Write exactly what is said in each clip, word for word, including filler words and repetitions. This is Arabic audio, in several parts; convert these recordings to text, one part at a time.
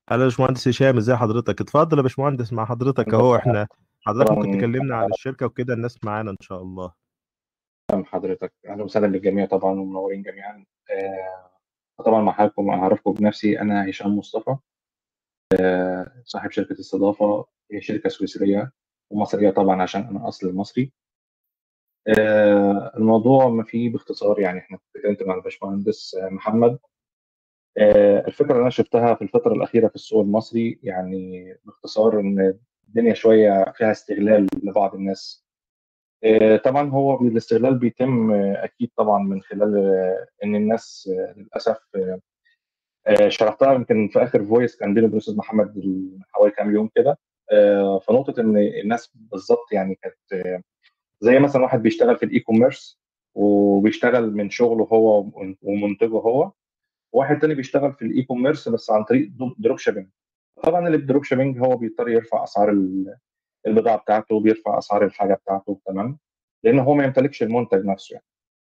هلا يا باشمهندس هشام، ازي حضرتك؟ اتفضل يا باشمهندس، مع حضرتك اهو. هندسة. احنا حضرتك ممكن طبعا. تكلمنا عن الشركة وكده، الناس معانا ان شاء الله. أهلا حضرتك، أهلا وسهلا للجميع طبعا ومنورين جميعا. آه، طبعا مع حضراتكم أعرفكم بنفسي، أنا هشام مصطفى، صاحب شركة استضافة. هي شركة سويسرية ومصرية طبعا عشان أنا أصل مصري. آه، الموضوع ما فيه باختصار، يعني إحنا اتكلمت مع الباشمهندس آه، محمد. آه، الفكرة اللي أنا شفتها في الفترة الأخيرة في السوق المصري، يعني باختصار إن الدنيا شوية فيها استغلال لبعض الناس. آه، طبعا هو الاستغلال بيتم آه، اكيد طبعا من خلال آه، ان الناس آه، للاسف آه، شرحتها يمكن في اخر فويس كان بيني وبين الاستاذ محمد من حوالي كام يوم كده. آه، فنقطه ان الناس بالظبط يعني كانت آه، زي مثلا واحد بيشتغل في الاي كوميرس وبيشتغل من شغله هو ومنتجه هو، واحد تاني بيشتغل في الاي كوميرس بس عن طريق دروب شيبنج. طبعا اللي بدروب شيبنج هو بيضطر يرفع اسعار البضاعه بتاعته، بيرفع اسعار الحاجه بتاعته، تمام، لان هو ما يمتلكش المنتج نفسه يعني.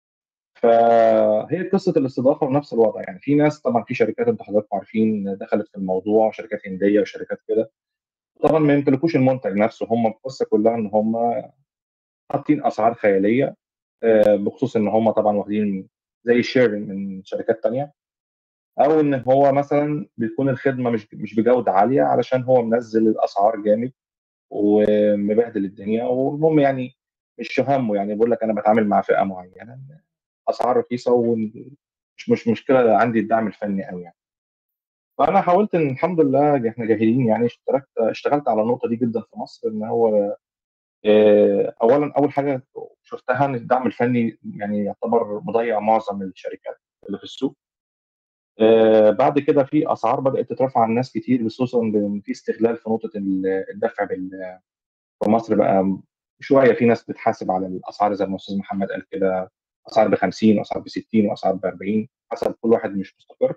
فهي قصه الاستضافه ونفس الوضع، يعني في ناس طبعا، في شركات انتوا حضراتكم عارفين دخلت في الموضوع، شركات هنديه وشركات كده، طبعا ما يمتلكوش المنتج نفسه. هم القصه كلها ان هم حاطين اسعار خياليه، آه، بخصوص ان هم طبعا واخدين زي شير من شركات تانيه، او ان هو مثلا بتكون الخدمه مش مش بجوده عاليه علشان هو منزل الاسعار جامد ومبهدل الدنيا. والمهم يعني مش همه، يعني بقول لك انا بتعامل مع فئه معينه، اسعار رخيصه ومش مش مشكله عندي الدعم الفني قوي يعني. فانا حاولت ان الحمد لله احنا جاهلين، يعني اشتركت اشتغلت على النقطه دي جدا في مصر، ان هو آه، اولا اول حاجه شفتها ان الدعم الفني يعني يعتبر مضيع معظم الشركات اللي في السوق. آه، بعد كده في اسعار بدات تترفع عن ناس كتير، خصوصا بان في استغلال في نقطه الدفع بال- في مصر بقى شويه. في ناس بتحاسب على الاسعار زي ما الاستاذ محمد قال كده، اسعار ب خمسين واسعار ب ستين واسعار ب اربعين، حسب كل واحد مش مستقر.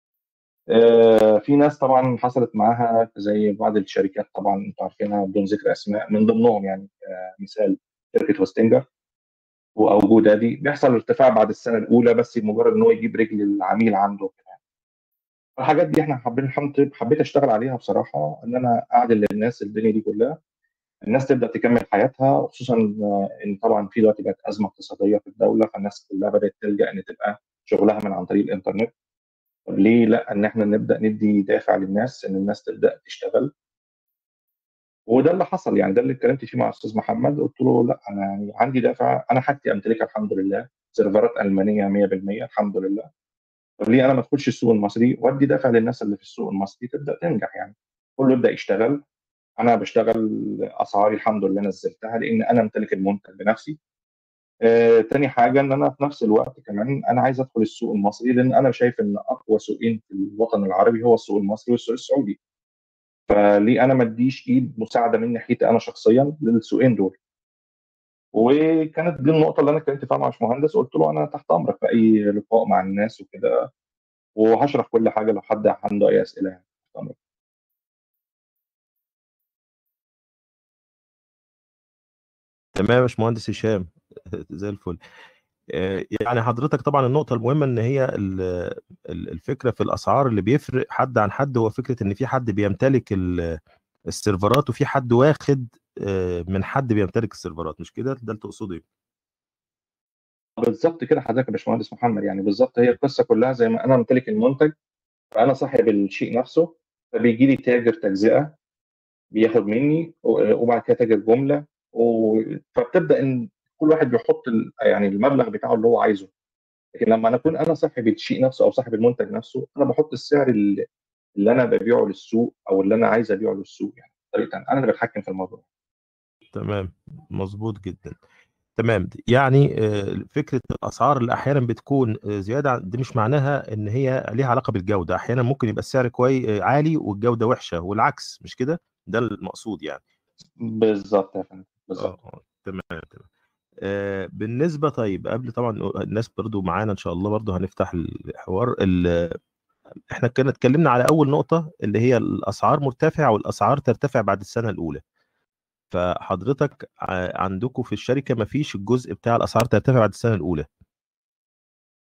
آه، في ناس طبعا حصلت معاها زي بعض الشركات طبعا انتوا عارفينها بدون ذكر اسماء، من ضمنهم يعني آه، مثال شركه هوستنجر او جودادي، بيحصل ارتفاع بعد السنه الاولى بس بمجرد ان هو يجيب رجل العميل عنده. الحاجات دي احنا حابين حبيت حبيت اشتغل عليها بصراحه، ان انا اعدل للناس الدنيا دي كلها، الناس تبدا تكمل حياتها، وخصوصا ان طبعا في دلوقتي بقت ازمه اقتصاديه في الدوله، فالناس كلها بدات تلجا ان تبقى شغلها من عن طريق الانترنت. طب ليه لا ان احنا نبدا ندي دافع للناس ان الناس تبدا تشتغل؟ وده اللي حصل، يعني ده اللي اتكلمت فيه مع الاستاذ محمد. قلت له لا، انا يعني عندي دافع، انا حاجتي امتلكها الحمد لله، سيرفرات المانيه مية بالمية الحمد لله. طب ليه انا ما ادخلش السوق المصري وادي دافع للناس اللي في السوق المصري تبدا تنجح؟ يعني كله يبدا يشتغل. انا بشتغل، اسعاري الحمد لله نزلتها لان انا امتلك المنتج بنفسي. آه، تاني حاجه ان انا في نفس الوقت كمان انا عايز ادخل السوق المصري، لان انا شايف ان اقوى سوقين في الوطن العربي هو السوق المصري والسوق السعودي. فليه انا ما اديش ايد مساعده من ناحيتي انا شخصيا للسوقين دول؟ وكانت دي النقطه اللي انا اتكلمت فيها مع باشمهندس، قلت له انا تحت امرك في اي لقاء مع الناس وكده، وهشرح كل حاجه لو حد عنده اي اسئله يعني. تحت امرك. تمام يا باشمهندس هشام. زي الفل. آه، يعني حضرتك طبعا النقطة المهمة ان هي ال- ال- الفكرة في الاسعار اللي بيفرق حد عن حد، هو فكرة ان في حد بيمتلك ال- السيرفرات وفي حد واخد آه، من حد بيمتلك السيرفرات، مش كده؟ ده اللي تقصده ايه؟ بالظبط كده حضرتك يا باشمهندس محمد، يعني بالظبط هي القصه كلها زي ما انا امتلك المنتج، فانا صاحب الشيء نفسه، فبيجي لي تاجر تجزئه بياخد مني، و- وبعد كده تاجر جمله، و... فبتبدا ان كل واحد بيحط ال... يعني المبلغ بتاعه اللي هو عايزه. لكن لما انا اكون انا صاحب الشيء نفسه او صاحب المنتج نفسه، انا بحط السعر اللي, اللي انا ببيعه للسوق او اللي انا عايز ابيعه للسوق، يعني طريقه انا اللي بتحكم في الموضوع. تمام. مظبوط جدا. تمام. يعني آه، فكرة الأسعار اللي أحيانا بتكون آه، زيادة عن- دي مش معناها إن هي ليها علاقة بالجودة. أحيانا ممكن يبقى السعر كويس عالي والجودة وحشة، والعكس، مش كده؟ ده المقصود يعني. بالظبط يا فندم، اه بالظبط. آه، تمام تمام. آه بالنسبة، طيب قبل طبعا الناس برضو معانا إن شاء الله، برضو هنفتح الحوار ال... إحنا كنا اتكلمنا على أول نقطة اللي هي الأسعار مرتفعة والأسعار ترتفع بعد السنة الأولى. فحضرتك ع- عندكم في الشركة مفيش الجزء بتاع الأسعار ترتفع بعد السنة الأولى.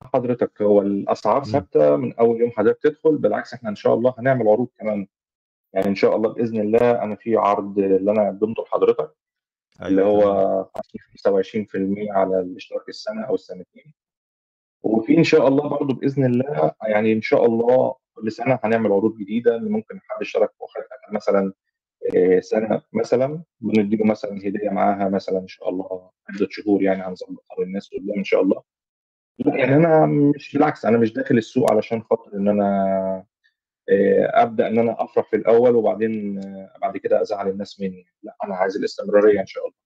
حضرتك هو الاسعار مم. ثابته من اول يوم حضرتك تدخل، بالعكس احنا ان شاء الله هنعمل عروض كمان. يعني ان شاء الله باذن الله انا في عرض اللي انا قدمته لحضرتك اللي ايوه هو تمام. خمسة وعشرين في المية على الاشتراك السنه او السنتين. وفي ان شاء الله برضو باذن الله، يعني ان شاء الله كل سنه هنعمل عروض جديده، اللي ممكن حد اشترك واخد مثلا آه، سنه مثلا بنديله مثلا هديه معاها مثلا ان شاء الله عده شهور، يعني هنظبطها للناس قدام ان شاء الله. لا يعني انا مش، بالعكس انا مش داخل السوق علشان خاطر ان انا آه، ابدا ان انا افرح في الاول وبعدين آه، بعد كده ازعل الناس مني. لا انا عايز الاستمراريه ان شاء الله.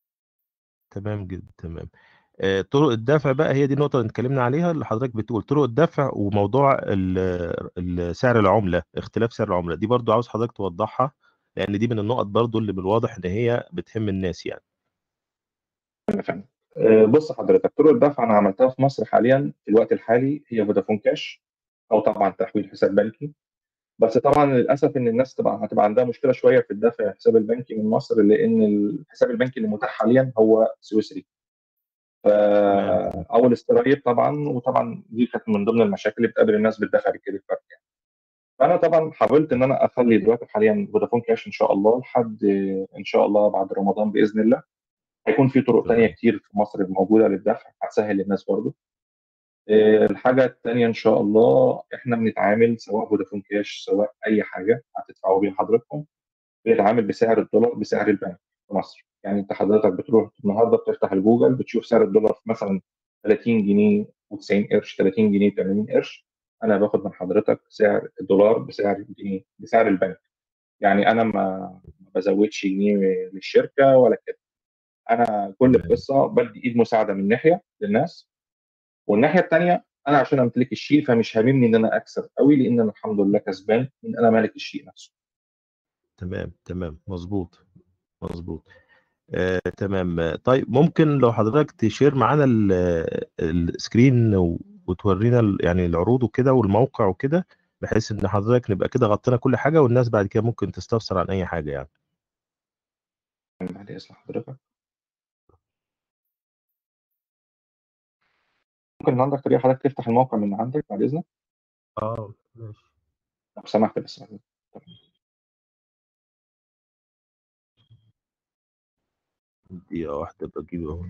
تمام جدا تمام. آه، طرق الدفع بقى هي دي النقطة اللي اتكلمنا عليها، اللي حضرتك بتقول طرق الدفع وموضوع ال- ال- سعر العملة، اختلاف سعر العملة دي برضو عاوز حضرتك توضحها، لأن دي من النقط برضو اللي من الواضح إن هي بتهم الناس يعني. أنا فاهم. آه، بص حضرتك، طرق الدفع انا عملتها في مصر حاليا في الوقت الحالي هي فودافون كاش، او طبعا تحويل حساب بنكي. بس طبعا للاسف ان الناس تبقى هتبقى عندها مشكله شويه في الدفع الحساب البنكي من مصر، لان الحساب البنكي اللي متاح حاليا هو سويسري. ف تمام تمام. او الاسترايب طبعا، وطبعا دي كانت من ضمن المشاكل اللي بتقابل الناس بالدفع بالكريدت كارد. فانا طبعا حاولت ان انا اخلي دلوقتي حاليا فودافون كاش ان شاء الله لحد ان شاء الله بعد رمضان باذن الله هيكون في طرق تانية تمام كتير في مصر موجوده للدفع هتسهل للناس برضو. إيه، الحاجه التانية ان شاء الله احنا بنتعامل سواء فودافون كاش سواء اي حاجه هتدفعوا بيها حضراتكم، بنتعامل بسعر الدولار بسعر البنك في مصر. يعني انت حضرتك بتروح النهارده بتفتح الجوجل بتشوف سعر الدولار في مثلا ثلاثين جنيه و90 قرش، ثلاثين جنيه ثمانين قرش. انا باخد من حضرتك سعر الدولار بسعر الجنيه بسعر البنك. يعني انا ما ما بزودش جنيه للشركه ولا كده. انا كل تمام القصه بدي ايد مساعده من ناحيه للناس، والناحيه الثانيه انا عشان امتلك الشيء فمش هاممني ان انا اكسب قوي، لان انا الحمد لله كسبان ان انا مالك الشيء نفسه. تمام تمام مظبوط مظبوط. آه، تمام. آه، طيب ممكن لو حضرتك تشير معانا ال- السكرين و- وتورينا ال- يعني العروض وكده والموقع وكده، بحيث ان حضرتك نبقى كده غطينا كل حاجة، والناس بعد كده ممكن تستفسر عن اي حاجة يعني. بعد اذن حضرتك، ممكن عندك طريقه حضرتك تفتح الموقع من عندك بعد اذنك؟ اه ماشي. لو سمحت بس. دقيقة واحدة بجيبه اهو.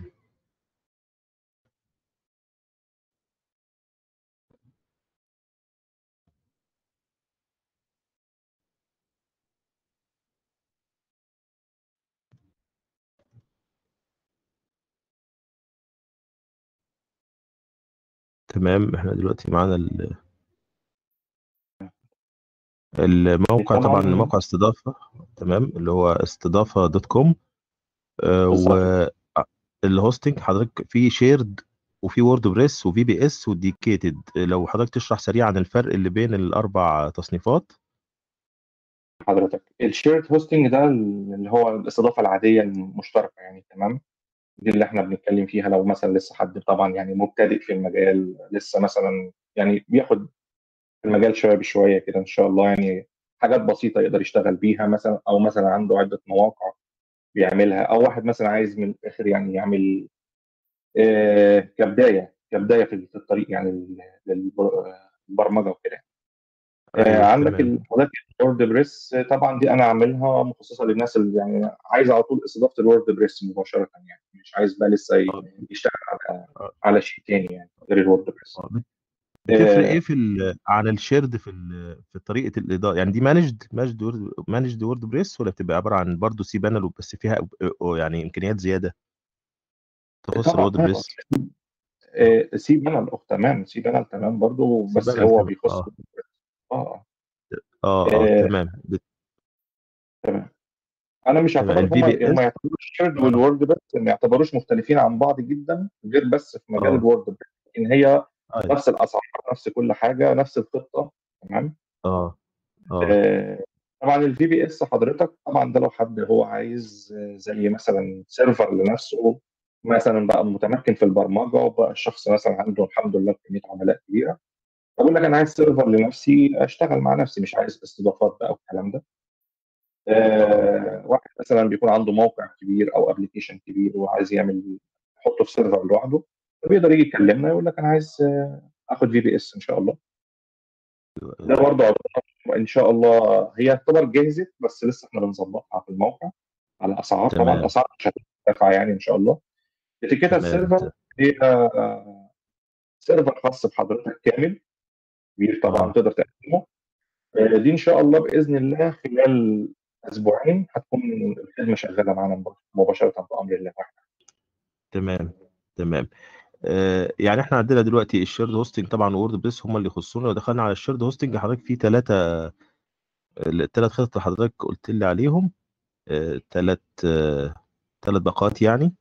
تمام احنا دلوقتي معانا ال- الموقع، طبعا طبعا موقع استضافة. تمام، اللي هو استضافة دوت كوم. بالظبط كده. والهوستنج حضرتك في شيرد وفي وورد بريس وفي بي اس وديكيتد، لو حضرتك تشرح سريعا الفرق اللي بين الاربع تصنيفات. حضرتك الشيرت هوستنج ده اللي هو الاستضافه العاديه المشتركه يعني، تمام. دي اللي احنا بنتكلم فيها لو مثلا لسه حد طبعا يعني مبتدئ في المجال، لسه مثلا يعني بياخد المجال شويه بشويه كده ان شاء الله، يعني حاجات بسيطه يقدر يشتغل بيها مثلا، او مثلا عنده عده مواقع بيعملها، او واحد مثلا عايز من الاخر يعني يعمل آه كبدايه كبدايه في في الطريق يعني للبرمجه وكده. آه، ايوه عندك تمام. ال- حضرتك الوورد بريس، آه، طبعا دي انا عاملها مخصصه للناس اللي يعني عايز على طول استضافه الوورد بريس مباشره، يعني مش عايز بقى لسه ي- آه، يشتغل على آه، على شيء تاني يعني غير الوورد بريس. آه. بت- بتفرق ايه آه، في ال عن الشيرد في ال في طريقه الاداره؟ يعني دي مانجد مانجد وورد مانجد وورد بريس، ولا بتبقى عباره عن برضه سي بانل بس فيها آه، يعني امكانيات زياده تخص طبعا الوورد طبعا. بريس؟ اه آه، سي بانل اخت تمام، سي بانل تمام برضو، سي بس بانل هو تمام. بيخص اه اه اه اه اه تمام بت- تمام. انا مش تمام هعتبر الفي هم بي هم اس. يعتبروا الشيرد اه والوورد بس ما يعتبروش مختلفين عن بعض جدا غير بس في مجال اه الوورد بس، ان هي اه نفس الاسعار نفس كل حاجه نفس الخطه. تمام. اه اه آه، طبعا الفي بي اس حضرتك طبعا ده لو حد هو عايز آه، زي مثلا سيرفر لنفسه، مثلا بقى متمكن في البرمجه وبقى الشخص مثلا عنده الحمد لله كميه عملاء كبيره، بقول لك انا عايز سيرفر لنفسي اشتغل مع نفسي مش عايز استضافات بقى والكلام ده. اه آه، واحد مثلا بيكون عنده موقع كبير او ابلكيشن كبير وعايز يعمل يحطه في سيرفر لوحده، فبيقدر يجي يكلمنا يقول لك انا عايز آه، اخد في بي اس ان شاء الله. ده برضه ان شاء الله هي تعتبر جهزت، بس لسه احنا بنظبطها في الموقع على اسعار. طبعا تمام الاسعار مش هترتفع يعني ان شاء الله. اتيكيتا تمام السيرفر هي آه، سيرفر خاص بحضرتك كامل، كبير طبعا اه تقدر تقدمه. آه، دي ان شاء الله باذن الله خلال اسبوعين هتكون الخدمه شغاله معانا مباشره بامر الله. تمام تمام. آه يعني احنا عندنا دلوقتي الشيرد هوستنج طبعا وورد بريس هم اللي يخصونا. لو دخلنا على الشيرد هوستنج حضرتك في ثلاثه، الثلاث خطط اللي حضرتك قلت لي عليهم، ثلاث ثلاث باقات يعني.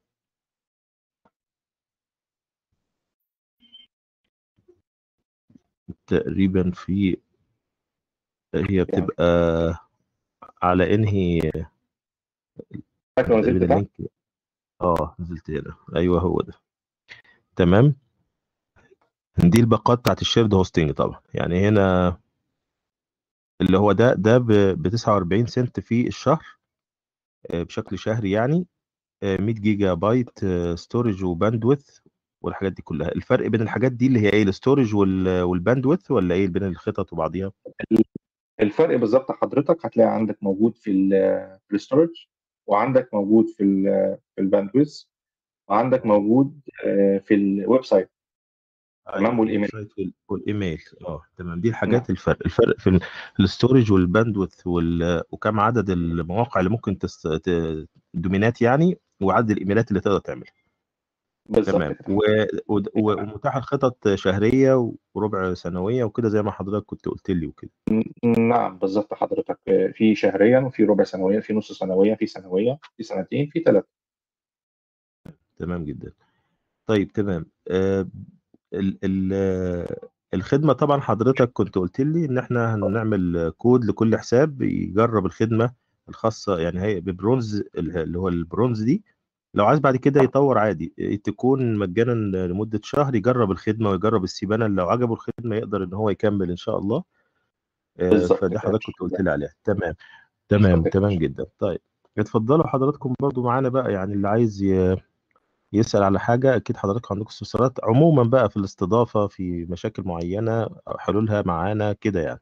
تقريبا في، هي يعني بتبقى على انهي حضرتك لو نزلت تقريبا تحت اللينك. اه نزلت هنا، ايوه هو ده. تمام. دي الباقات بتاعت الشيرد هوستنج طبعا، يعني هنا اللي هو ده ده ب تسعة وأربعين سنت في الشهر، آه، بشكل شهري يعني. آه، مية جيجا بايت ستورج وباندويث والحاجات دي كلها. الفرق بين الحاجات دي اللي هي ايه، الستورج والباندويث، ولا ايه بين الخطط وبعضيها؟ الفرق بالظبط حضرتك هتلاقي عندك موجود في ال في الاستورج، وعندك موجود في ال في الباندويث، وعندك موجود آه، في الويب سايت. تمام، ايوه الويب والايميل. سايت وال- والايميل. اه تمام. دي نعم الحاجات الفرق الفرق في الستورج والباندويث وال... وكم عدد المواقع اللي ممكن تست... ت... دومينات يعني، وعدد الايميلات اللي تقدر تعملها. بالظبط تمام. كده. و... و... و- ومتاح الخطط شهريه وربع سنويه وكده زي ما حضرتك كنت قلت لي وكده. نعم بالظبط حضرتك، آه، في شهريا وفي ربع سنوية، في نص سنوية، في سنوية، في سنتين، في ثلاثة. تمام جدا. طيب تمام. آه ال... ال... آه، الخدمه طبعا حضرتك كنت قلت لي ان احنا هنعمل كود لكل حساب يجرب الخدمه الخاصه، يعني هي ببرونز اللي هو البرونز دي. لو عايز بعد كده يطور عادي، تكون مجانا لمدة شهر يجرب الخدمة ويجرب السيبانة. لو عجبه الخدمة يقدر ان هو يكمل ان شاء الله. آه، بالظبط فده كده إن حضرتك شاء كنت قلت الله. لي عليها. تمام بالظبط تمام كده إن تمام شاء جدا. طيب اتفضلوا حضراتكم برضو معانا بقى، يعني اللي عايز ي- يسأل على حاجة. اكيد حضراتكم عندكم استفسارات عموما بقى في الاستضافة، في مشاكل معينة حلولها معانا كده يعني.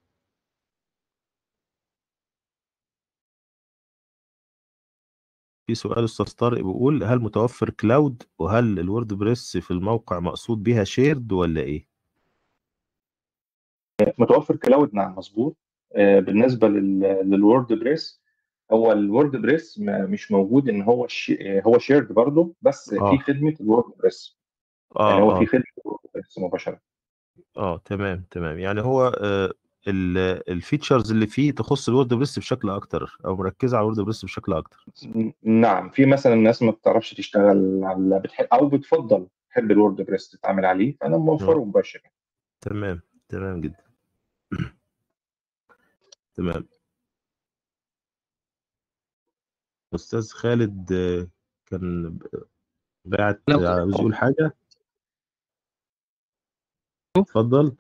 في سؤال استاذ طارق بيقول هل متوفر كلاود، وهل الورد بريس في الموقع مقصود بيها شيرد ولا ايه؟ الله. متوفر كلاود، نعم مظبوط. آه، بالنسبة لل- للوورد بريس، هو الوورد بريس ما- مش موجود ان هو شي هو شيرد برضه، بس في اه خدمة الوورد بريس. اه يعني هو في اه خدمة الوورد بريس مباشرة. اه تمام تمام. يعني هو آه الفيتشرز اللي فيه تخص الورد بريس بشكل اكتر، او مركزه على الورد بريس بشكل اكتر. نعم، في مثلا ناس ما بتعرفش تشتغل على بتحب او بتفضل تحب الوورد بريس تتعامل عليه، فانا اه موفره مباشر. تمام تمام جدا. تمام. استاذ خالد آه، كان باعت لو آه، عاوز يقول حاجه. اتفضل.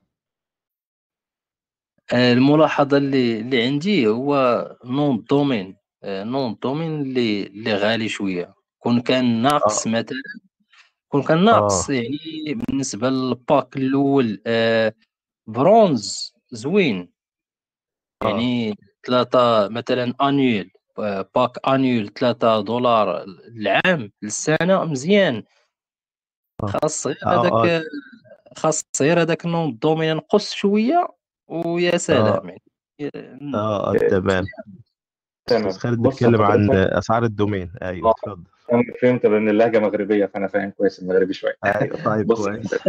آه، الملاحظة اللي اللي عندي هو نون الدومين. آه، نون الدومين اللي اللي غالي شوية. كون كان ناقص اه مثلا، كون كان ناقص اه يعني بالنسبة للباك الأول. آه، برونز زوين، اه يعني ثلاثة مثلا أنيول. آه، باك أنيول ثلاثة دولار العام للسنة مزيان. اه خاص غير اه اه هذاك، خاص غير هذاك النون الدومين ينقص شوية ويا اه سلام يعني. اه, آه آه، تمام. استاذ تمام. خالد بص بيتكلم عن حضرتك، اسعار الدومين. ايوه اه اتفضل. انا فهمت لان اللهجه مغربيه، فانا فاهم كويس المغربي شويه. ايوه طيب بص كويس.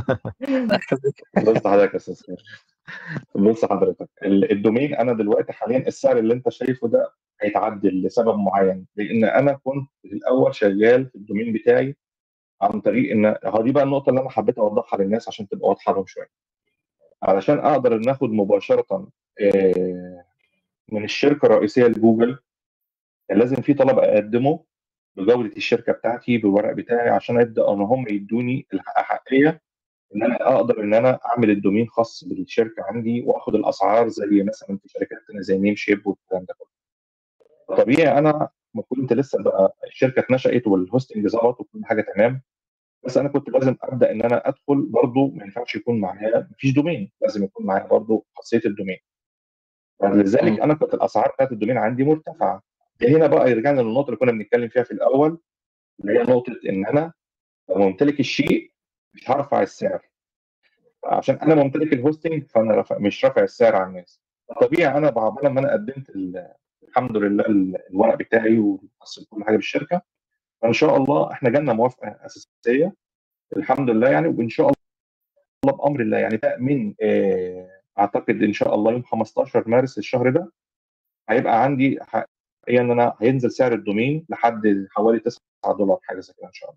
بص حضرتك يا استاذ خير. بص حضرتك، ال- الدومين انا دلوقتي حاليا السعر اللي انت شايفه ده هيتعدل لسبب معين، لان انا كنت في الاول شغال في الدومين بتاعي عن طريق ان هو دي بقى النقطه اللي انا حبيت اوضحها للناس عشان تبقى واضحه لهم شويه. علشان اقدر ناخد مباشره آه، من الشركه الرئيسيه لجوجل، كان لازم في طلب اقدمه بجوده الشركه بتاعتي بالورق بتاعي، عشان ابدا ان هم يدوني الحقيقيه ان انا اقدر ان انا اعمل الدومين خاص بالشركه عندي، واخد الاسعار زي مثلا في شركات تانية زي نيم شيب والكلام ده كله. طبيعي انا ما كنت لسه بقى الشركه اتنشأت والهوستنج ظبط وكل حاجه تمام، بس انا كنت لازم ابدا ان انا ادخل برضو، ما ينفعش يكون معايا مفيش دومين، لازم يكون معايا برضو خاصيه الدومين. فلذلك مم. انا كنت الاسعار بتاعت الدومين عندي مرتفعه. هنا بقى يرجعنا للنقطه اللي كنا بنتكلم فيها في الاول، اللي هي نقطه ان انا لو ممتلك الشيء مش هرفع السعر، عشان انا ممتلك الهوستنج فانا رفع مش رافع السعر على الناس. طبيعي انا بعد ما انا قدمت ال- الحمد لله ال- الورق بتاعي وحصلت كل حاجه بالشركه، فان شاء الله احنا جالنا موافقه اساسيه الحمد لله يعني، وان شاء الله بامر الله يعني بقى من آه، اعتقد ان شاء الله يوم خمستاشر مارس الشهر ده هيبقى عندي حقيقة ان انا هينزل سعر الدومين لحد حوالي تسعة دولار حاجه زي كده ان شاء الله.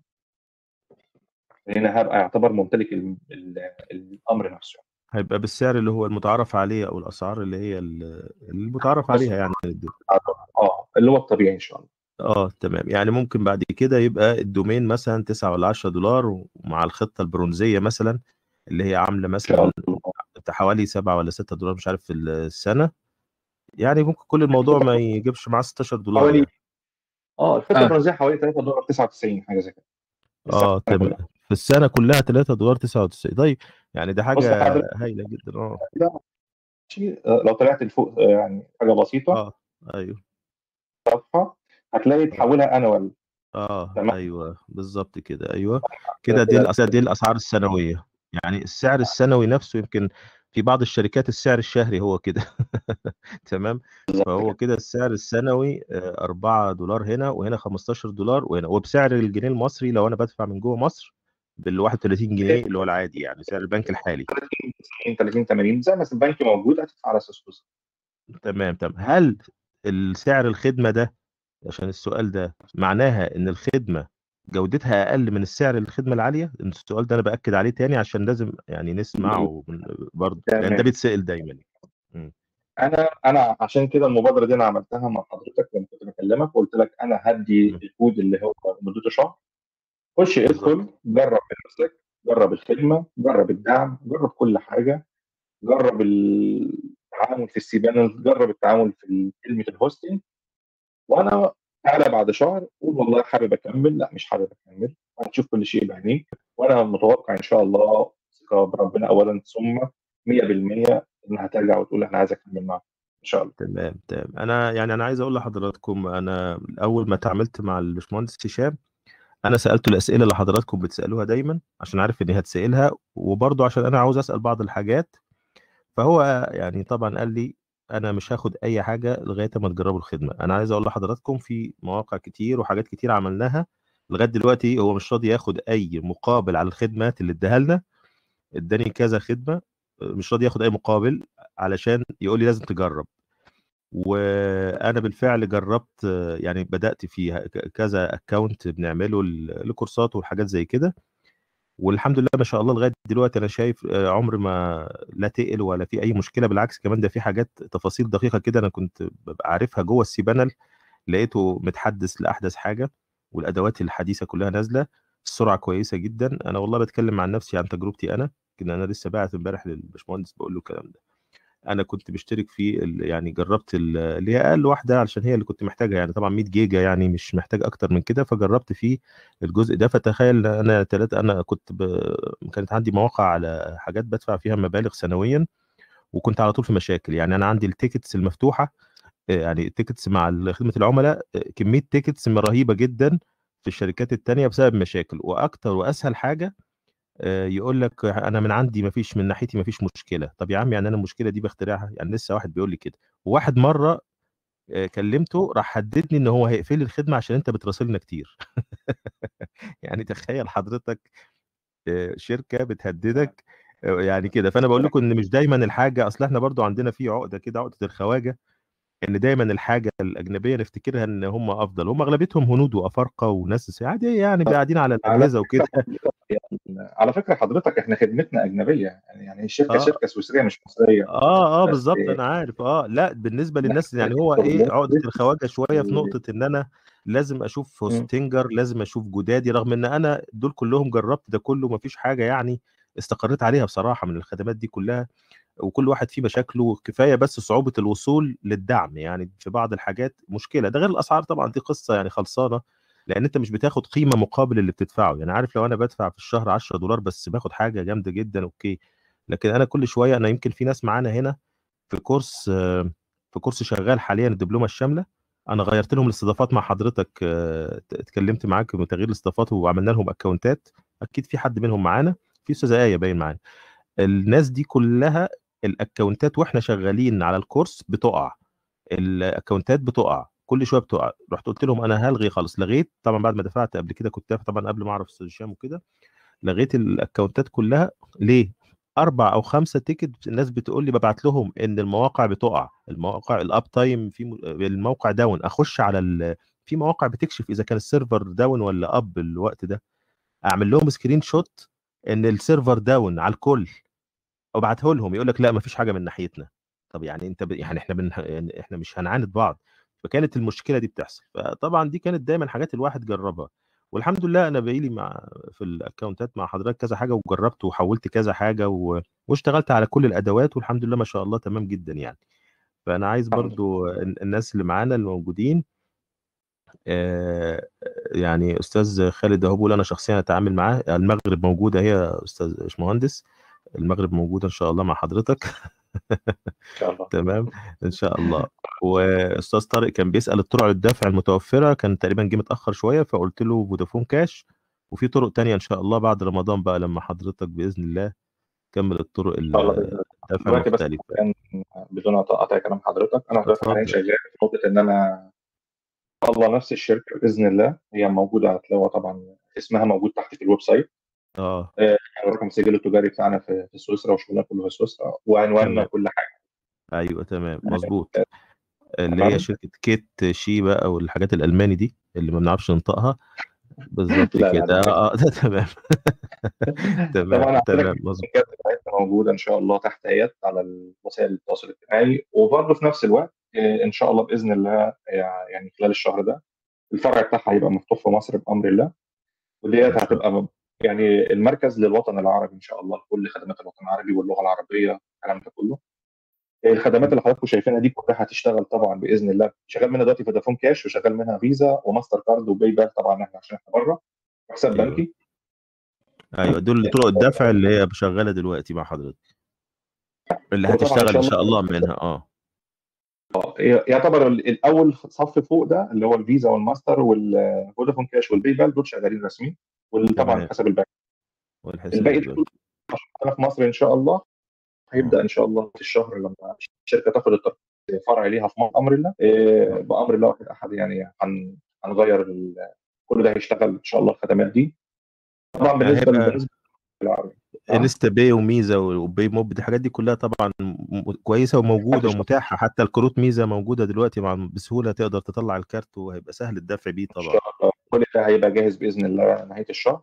هنا هبقى يعتبر ممتلك ال- ال- الامر نفسه. هيبقى بالسعر اللي هو المتعارف عليه، او الاسعار اللي هي ال- المتعارف عليها يعني. اه اللي هو الطبيعي ان شاء الله. اه تمام. يعني ممكن بعد كده يبقى الدومين مثلا تسعة ولا عشرة دولار، ومع الخطة البرونزية مثلا اللي هي عاملة ان شاء مثلا الله حوالي سبعة ولا ستة دولار مش عارف في السنة. يعني ممكن كل الموضوع ما يجيبش معاه ستاشر دولار حوالي يعني. اه الخطه اه البرازيليه حوالي ثلاثة دولار تسعة وتسعين حاجه زي كده في السنه اه تمام. كلها. في السنة كلها تلاتة دولار تسعة وتسعين. طيب يعني ده بص حاجة حضرتك هايلة جدا. اه ماشي، آه، لو طلعت لفوق آه، يعني حاجه بسيطه اه ايوه. هتلاقي اه تحولها انوال. اه تمام. ايوه بالظبط كده. ايوه كده كده دي كده الأسعار، دي الاسعار السنويه. يعني السعر السنوي نفسه يمكن في بعض الشركات السعر الشهري هو كده. تمام. بالظبط فهو كده. كده السعر السنوي آه، أربعة دولار هنا، وهنا خمستاشر دولار، وهنا وبسعر الجنيه المصري لو انا بدفع من جوه مصر بال واحد وتلاتين جنيه اللي هو العادي يعني سعر البنك الحالي. ثلاثين تسعين ثلاثين ثمانين زي ما البنك موجود هتدفع على اساس فلوس. تمام تمام. هل السعر الخدمه ده، عشان السؤال ده معناها ان الخدمه جودتها اقل من السعر الخدمه العاليه؟ السؤال ده انا باكد عليه تاني عشان لازم يعني نسمعه من برضه، لان ده تمام. بيتسال دايما. مم. انا انا عشان كده المبادره دي انا عملتها مع حضرتك لما كنت بكلمك وقلت لك انا هدي مم. الكود اللي هو مدته شهر. خش بالظبط. ادخل جرب بنفسك، جرب الخدمه، جرب الدعم، جرب كل حاجه، جرب التعامل في السيبانل، جرب التعامل في كلمه الهوستنج. وانا تعالى بعد شهر قول والله حابب اكمل، لا مش حابب اكمل، هتشوف كل شيء بعدين. وانا متوقع ان شاء الله ثقه بربنا اولا ثم مية بالمية انها هترجع وتقول انا عايز اكمل معاك ان شاء الله. تمام تمام. انا يعني انا عايز اقول لحضراتكم، انا اول ما اتعاملت مع الباشمهندس هشام انا سالته الاسئله اللي حضراتكم بتسالوها دايما، عشان عارف اني هتسالها، وبرضه عشان انا عاوز اسال بعض الحاجات. فهو يعني طبعا قال لي انا مش هاخد اي حاجه لغايه ما تجربوا الخدمه. انا عايز اقول لحضراتكم في مواقع كتير وحاجات كتير عملناها لغايه دلوقتي هو مش راضي ياخد اي مقابل على الخدمات اللي اداها لنا. اداني كذا خدمه مش راضي ياخد اي مقابل، علشان يقول لي لازم تجرب. وانا بالفعل جربت، يعني بدات فيها ك- كذا اكونت بنعمله ل- لكورسات وحاجات زي كده. والحمد لله ما شاء الله لغايه دلوقتي انا شايف آه، عمر ما لا تقل ولا في اي مشكله. بالعكس كمان ده في حاجات تفاصيل دقيقه كده انا كنت ببقى عارفها جوه السي بانل لقيته متحدث لاحدث حاجه، والادوات الحديثه كلها نازله. السرعه كويسه جدا. انا والله بتكلم عن نفسي عن تجربتي انا، كنا انا لسه باعت امبارح للبشمهندس بقول له الكلام ده. انا كنت بشترك في ال- يعني جربت ال- اللي هي اقل واحده علشان هي اللي كنت محتاجها، يعني طبعا مية جيجا يعني مش محتاج اكتر من كده، فجربت فيه الجزء ده. فتخيل انا ثلاثة انا كنت ب... كانت عندي مواقع على حاجات بدفع فيها مبالغ سنويا، وكنت على طول في مشاكل. يعني انا عندي التيكتس المفتوحه، آه، يعني التيكتس مع خدمه العملاء، آه، كميه تيكتس رهيبه جدا في الشركات التانية بسبب مشاكل. واكتر واسهل حاجه آه، يقول لك انا من عندي ما فيش، من ناحيتي ما فيش مشكله. طب يا عم يعني انا المشكله دي بخترعها؟ يعني لسه واحد بيقول لي كده. وواحد مره آه، كلمته راح هددني ان هو هيقفل لي الخدمه عشان انت بتراسلنا كتير. يعني تخيل حضرتك، آه، شركه بتهددك آه، يعني كده. فانا بقول لكم ان مش دايما الحاجه، اصل احنا برضو عندنا في عقده كده، عقده الخواجه، ان دايما الحاجه الاجنبيه نفتكرها ان هم افضل. هم اغلبيتهم هنود وافارقه وناس عاديه يعني قاعدين على على الاجهزه وكده. فكره حضرتك يعني على فكره حضرتك احنا خدمتنا اجنبيه يعني يعني الشركه اه شركه سويسريه مش مصريه. اه اه بس بالظبط انا عارف. اه لا بالنسبه احنا للناس يعني هو ايه بنربط عقده الخواجه شويه في نقطه ان انا لازم اشوف م- هوستنجر، لازم اشوف جدادي، رغم ان انا دول كلهم جربت ده كله مفيش حاجه يعني استقريت عليها بصراحه من الخدمات دي كلها. وكل واحد فيه مشاكله كفايه، بس صعوبه الوصول للدعم يعني في بعض الحاجات مشكله. ده غير الاسعار طبعا دي قصه يعني خلصانه. لان انت مش بتاخد قيمه مقابل اللي بتدفعه. يعني عارف لو انا بدفع في الشهر عشرة دولار بس باخد حاجه جامده جدا اوكي، لكن انا كل شويه، انا يمكن في ناس معانا هنا في كورس آه، في كورس شغال حاليا الدبلومه الشامله، انا غيرت لهم الاستضافات مع حضرتك، آه، ت- اتكلمت معاك في تغيير الاستضافات وعملنا لهم اكونتات. اكيد في حد منهم معانا، في استاذه ايه باين معانا. الناس دي كلها الاكونتات واحنا شغالين على الكورس بتقع، الاكونتات بتقع كل شويه بتقع. رحت قلت لهم انا هلغي خالص، لغيت طبعا بعد ما دفعت قبل كده، كنت دافع طبعا قبل ما اعرف استاذ هشام وكده، لغيت الاكونتات كلها. ليه؟ اربع او خمسه تيكت الناس بتقول لي ببعت لهم ان المواقع بتقع، المواقع الاب تايم في م- الموقع داون. اخش على ال... في مواقع بتكشف اذا كان السيرفر داون ولا اب الوقت ده، اعمل لهم سكرين شوت ان السيرفر داون على الكل وابعته لهم، يقول لك لا مفيش حاجه من ناحيتنا. طب يعني انت ب... يعني احنا بن... يعني احنا مش هنعاند بعض. فكانت المشكله دي بتحصل. فطبعا دي كانت دايما حاجات الواحد جربها، والحمد لله انا بقالي مع في الاكونتات مع حضرتك كذا حاجه، وجربت وحولت كذا حاجه و... واشتغلت على كل الادوات، والحمد لله ما شاء الله تمام جدا يعني. فانا عايز الحمد لله. برضو ال- الناس اللي معانا الموجودين، آه، يعني استاذ خالد اهو بيقول انا شخصيا اتعامل معاه. المغرب موجوده هي يا استاذ باشمهندس، المغرب موجوده ان شاء الله مع حضرتك. ان شاء الله. تمام ان شاء الله. واستاذ طارق كان بيسال الطرق للدفع المتوفره، كان تقريبا جه متاخر شويه فقلت له فودافون كاش، وفي طرق تانية ان شاء الله بعد رمضان بقى لما حضرتك باذن الله كمل الطرق ان شاء الله باذن الله. الدفع دلوقتي بس المختلفه. كان بدون قطع كلام حضرتك، انا دلوقتي حاليا اتفضل. شغال في نقطه ان انا الله نفس الشركه باذن الله هي موجوده، هتلاقوها طبعا اسمها موجود تحت في الويب سايت. اه آه، رقم السجل التجاري بتاعنا في في سويسرا وشغلنا كله في سويسرا وعنواننا تمام. وكل حاجه. ايوه تمام مظبوط. اللي هي تمام. شركه كيت شي بقى والحاجات الالماني دي اللي ما بنعرفش ننطقها. بالظبط لا لا كده. لا حاجة. اه آه، ده تمام. تمام طبعا عندنا تمام مظبوط. الشركات بتاعتنا موجوده ان شاء الله تحت ايات على وسائل التواصل الاجتماعي، وبرضه في نفس الوقت آه، ان شاء الله باذن الله آه، يعني خلال الشهر ده الفرع بتاعها هيبقى مفتوح في مصر بامر الله، وديت ان شاء الله. هتبقى م- يعني المركز للوطن العربي ان شاء الله، كل خدمات الوطن العربي واللغه العربيه الكلام ده كله. الخدمات اللي حضراتكم شايفينها دي كلها هتشتغل طبعا باذن الله. شغال منها دلوقتي فودافون كاش، وشغال منها فيزا وماستر كارد وباي بال، طبعا احنا عشان احنا بره حساب ايوه بنكي. ايوه دول طرق الدفع اللي هي شغاله دلوقتي مع حضرتك، اللي وطبعا ان هتشتغل شاء ان الله شاء الله منها. اه يعتبر ال- الاول صف فوق ده اللي هو الفيزا والماستر والفودافون كاش والباي بال، دول شغالين رسمي، وطبعا تمام. حساب البنك. والحساب الباقي ده البنكي. كله عندنا في مصر ان شاء الله اه هيبدا ان شاء الله في الشهر لما الشركه تاخد الترخيص فرع ليها في مصر بامر الله. إيه، بامر الله واحد احد يعني هن- هنغير ال- كل ده هيشتغل ان شاء الله الخدمات دي. طبعا يعني بالنسبه هيبقى بالنسبه للعربي اه انستا باي وميزا وباي موب، دي الحاجات دي كلها طبعا م- كويسه وموجوده هتشتغل ومتاحه. حتى الكروت ميزه موجوده دلوقتي مع بسهوله، تقدر تطلع الكارت وهيبقى سهل الدفع بيه ان طبعا. شاء الله. كل ده هيبقى جاهز باذن الله نهايه الشهر.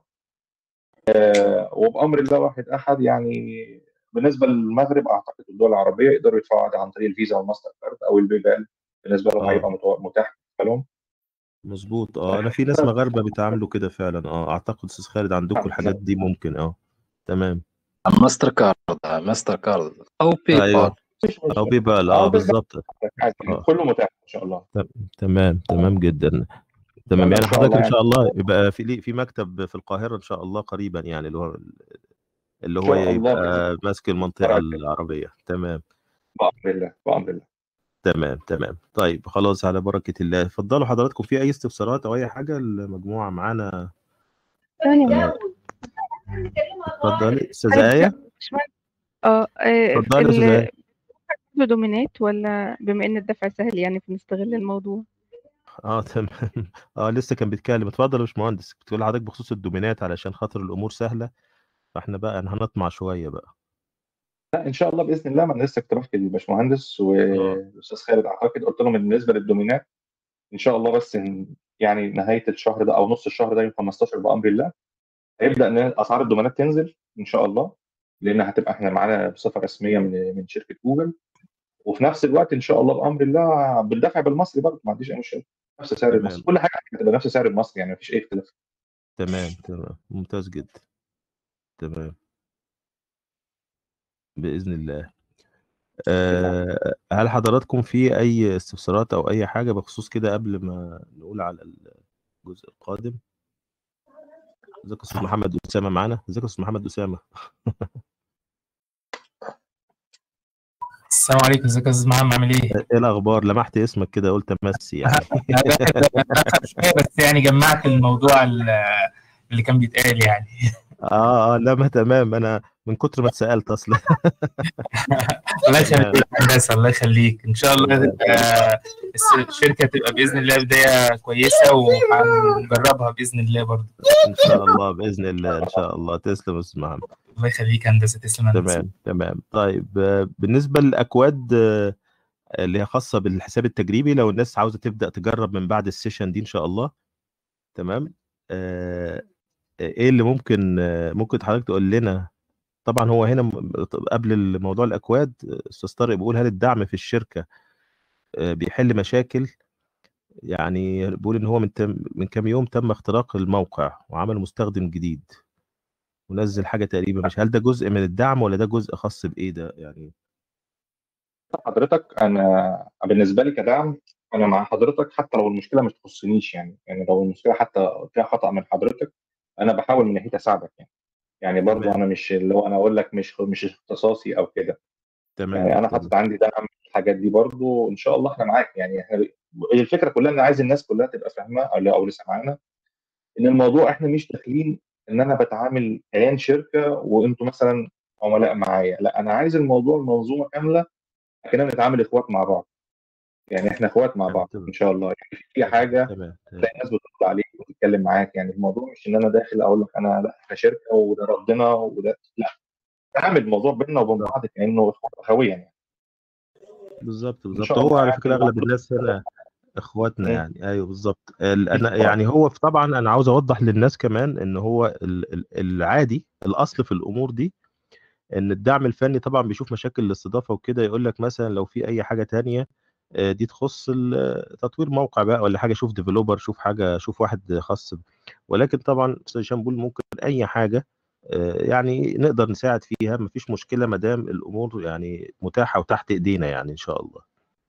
آه، وبامر الله واحد احد يعني. بالنسبه للمغرب اعتقد الدول العربيه يقدروا يدفعوا عادي عن طريق الفيزا والماستر كارد او الباي بال، بالنسبه لهم اه هيبقى متو- متاح لهم. مظبوط. اه انا في ناس مغاربه بيتعاملوا كده فعلا. اه اعتقد استاذ خالد عندكم الحاجات دي ممكن. اه تمام. ماستر كارد ماستر كارد او باي بال. ايوه مفيش او مشكله. بيبال اه اه باي بال بالظبط. عادي، اه كله متاح ان شاء الله. ت- تمام تمام جدا. تمام. اتمنى ان يعني شاء حضرتك الله ان يعني شاء الله يبقى في لي- في مكتب في القاهره ان شاء الله قريبا، يعني اللي هو اللي ان هو شاء الله يبقى باذن ماسك المنطقه الله كده. العربيه. تمام بامر الله بامر الله. تمام تمام. طيب خلاص على بركة الله. اتفضلوا حضراتكم في أي استفسارات أو أي حاجة، المجموعة معانا. ثانية آه، واحدة. اتفضلي أستاذة هنبدأ آية. باشمهندس. اه آه، اتفضلي يا أستاذة آية. ال دومينات، ولا بما ان الدفع سهل يعني فنستغل الموضوع؟ اه تمام. اه لسه كان بيتكلم. اتفضل يا باشمهندس، بتقول لحضرتك بخصوص الدومينات علشان خاطر الأمور سهلة، فاحنا بقى هنطمع شوية بقى. لا ان شاء الله باذن الله، ما انا لسه اقترحت للباشمهندس اه والاستاذ خالد اعتقد، قلت لهم بالنسبه للدومينات ان شاء الله بس إن- يعني نهايه الشهر ده او نص الشهر ده يوم خمستاشر بامر الله هيبدا ان اسعار الدومينات تنزل ان شاء الله، لان هتبقى احنا معانا بصفه رسميه من من شركه جوجل. وفي نفس الوقت ان شاء الله بامر الله بالدفع بالمصري برضه ما عنديش اي مشكله، نفس سعر المصري، تمام كل حاجه هتبقى نفس سعر المصري يعني ما فيش اي اختلاف. تمام تمام ممتاز جدا. تمام بإذن الله. باذن الله. أه هل حضراتكم في أي استفسارات أو أي حاجة بخصوص كده قبل ما نقول على الجزء القادم. ازيك يا استاذ محمد اسامه معانا؟ ازيك يا استاذ محمد اسامه؟ السلام عليكم، ازيك يا استاذ محمد، عامل ايه؟ ايه الاخبار؟ لمحت اسمك كده قلت امسي يعني. بس يعني جمعت الموضوع اللي كان بيتقال يعني. اه اه لا ما تمام، انا من كتر ما اتسالت اصلا. الله يخليك هندسه، الله يخليك. ان شاء الله تبقى الشركه تبقى باذن الله بدايه كويسه، وهنجربها باذن الله برضه. ان شاء الله باذن الله ان شاء الله. تسلم يا استاذ محمد. الله يخليك هندسه، تسلم هندسه. تمام تمام. طيب بالنسبه للاكواد اللي هي خاصه بالحساب التجريبي، لو الناس عاوزه تبدا تجرب من بعد السيشن دي ان شاء الله. تمام. آه ايه اللي ممكن ممكن حضرتك تقول لنا؟ طبعا هو هنا قبل الموضوع الاكواد استاذ طارق بيقول هل الدعم في الشركه بيحل مشاكل؟ يعني بيقول ان هو من تم من كام يوم تم اختراق الموقع وعمل مستخدم جديد ونزل حاجه تقريبا، مش هل ده جزء من الدعم ولا ده جزء خاص بايه ده يعني؟ حضرتك انا بالنسبه لي كدعم انا مع حضرتك، حتى لو المشكله مش تخصنيش يعني يعني لو المشكله حتى فيها خطا من حضرتك انا بحاول من ناحيه اساعدك يعني يعني برضو تمام. انا مش اللي هو انا اقول لك مش مش اختصاصي او كده. تمام يعني انا تمام حاطط عندي دعم في الحاجات دي برضو، ان شاء الله احنا معاك يعني. احنا الفكره كلها ان عايز الناس كلها تبقى فاهمه او او اللي سامعانا ان الموضوع احنا مش داخلين ان انا بتعامل كيان شركه وانتم مثلا عملاء معايا، لا انا عايز الموضوع المنظومه كامله كنا نتعامل اخوات مع بعض. يعني احنا اخوات مع بعض ان شاء الله. يعني في حاجه تمام تلاقي الناس بتطلع عليك وتتكلم معاك. يعني الموضوع مش ان انا داخل اقول لك انا لا احنا شركه وده ردنا وده، لا نعمل الموضوع بيننا وبين بعض كانه اخويا يعني. بالظبط ان بالظبط. شاء الله هو على يعني فكره اغلب الناس هنا اخواتنا م. يعني. ايوه بالظبط. انا يعني هو طبعا انا عاوز اوضح للناس كمان ان هو ال- ال- العادي الاصل في الامور دي ان الدعم الفني طبعا بيشوف مشاكل الاستضافه وكده، يقول لك مثلا لو في اي حاجه تانية آه، دي تخص ال- تطوير موقع بقى ولا حاجه، شوف ديفلوبر، شوف حاجه، شوف واحد خاص ب- ولكن طبعا استاذ هشام بيقول ممكن اي حاجه آه، يعني نقدر نساعد فيها، مفيش مشكله ما دام الامور يعني متاحه وتحت ايدينا يعني ان شاء الله.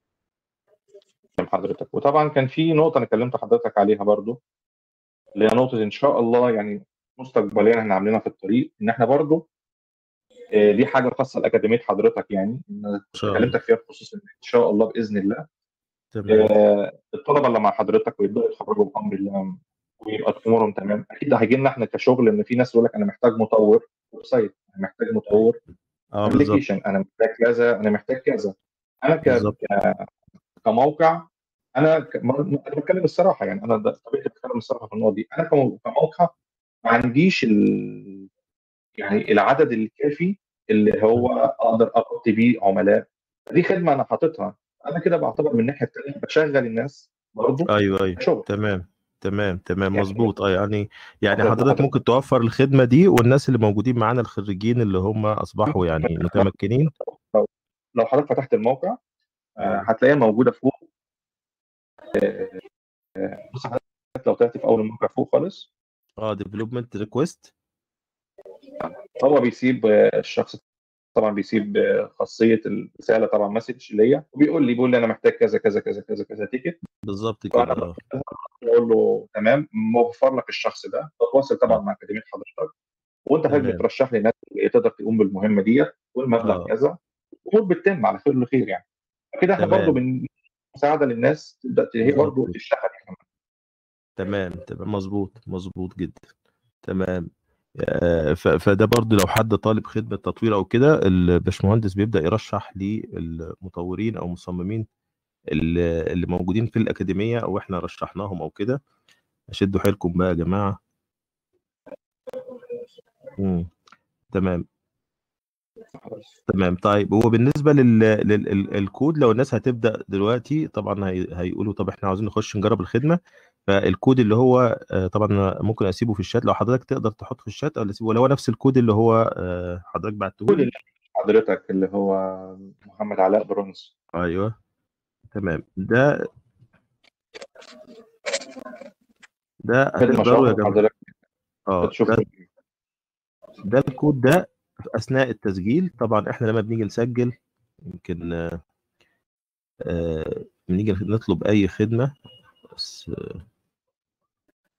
حضرتك وطبعا كان في نقطه انا كلمت حضرتك عليها برضو، اللي هي نقطه ان شاء الله يعني مستقبليا احنا عاملينها في الطريق، ان احنا برضو آه، دي حاجه خاصه لاكاديميه حضرتك يعني، ان ان كنت شاء الله. كلمتك فيها بخصوص ان شاء الله باذن الله تمام. آه، الطلبه اللي مع حضرتك ويبداوا يتخرجوا بامر الله ويبقى امورهم تمام، اكيد هيجي لنا احنا كشغل ان في ناس يقول لك انا محتاج مطور ويب سايت، انا محتاج مطور اه بالظبط ابلكيشن، انا محتاج كذا، انا محتاج كذا. انا ك- بالظبط. كموقع انا ك- م- انا بتكلم الصراحه يعني، انا ده طبيعتي بتكلم الصراحه في النقطه دي. انا كمو- كموقع ما عنديش ال... يعني العدد الكافي اللي هو اقدر اغطي بيه عملاء. دي خدمه انا حاططها، انا كده بعتبر من الناحيه الثانيه بشغل الناس برضه ايوه ايوه شغل تمام تمام تمام يعني. مظبوط. اه يعني يعني حضرتك حضرتك حضرتك ممكن توفر الخدمه دي والناس اللي موجودين معانا الخريجين اللي هم اصبحوا يعني متمكنين. لو لو حضرتك فتحت الموقع آه، هتلاقيها موجوده فوق. بص حضرتك لو طلعت في اول الموقع فوق خالص اه ديفلوبمنت ريكويست. هو بيسيب آه، الشخص طبعا بيسيب آه، خاصيه الرساله طبعا مسج ليا، وبيقول لي بيقول لي انا محتاج كذا كذا كذا كذا كذا تيكت. بالظبط فانا كده. اه بقول له تمام موفر لك الشخص ده، بتواصل طبعا اه مع اكاديميه حضرتك وانت حضرتك تمام. بترشح لي ناس اللي تقدر تقوم بالمهمه ديت والمبلغ اه كذا، الامور بتتم على خير لخير يعني. كده احنا برضو تمام بنساعده للناس تبدا ت- هي بالظبط برضو كده. تشتغل يعني. تمام تمام مظبوط مظبوط جدا. تمام. آه، ف- فده برضو لو حد طالب خدمة تطوير أو كده الباشمهندس بيبدأ يرشح للمطورين أو مصممين اللي اللي موجودين في الأكاديمية أو إحنا رشحناهم أو كده. شدوا حيلكم بقى يا جماعة. مم. تمام تمام. طيب هو بالنسبة لل... لل... لل- الكود لو الناس هتبدأ دلوقتي طبعا هي... هيقولوا طب إحنا عاوزين نخش نجرب الخدمة، فالكود اللي هو آه، طبعا أنا ممكن أسيبه في الشات، لو حضرتك تقدر تحطه في الشات أو أسيبه، ولا هو نفس الكود اللي هو آه، حضرتك بعته كل لي؟ اللي حضرتك اللي هو محمد علاء برونز أيوه تمام. ده ده خدمه هتقدروا يا شهر جماعة. حضرتك اه تشوف. ده ده الكود ده اثناء التسجيل. طبعا احنا لما بنيجي نسجل يمكن آه، آه، بنيجي نطلب اي خدمه، بس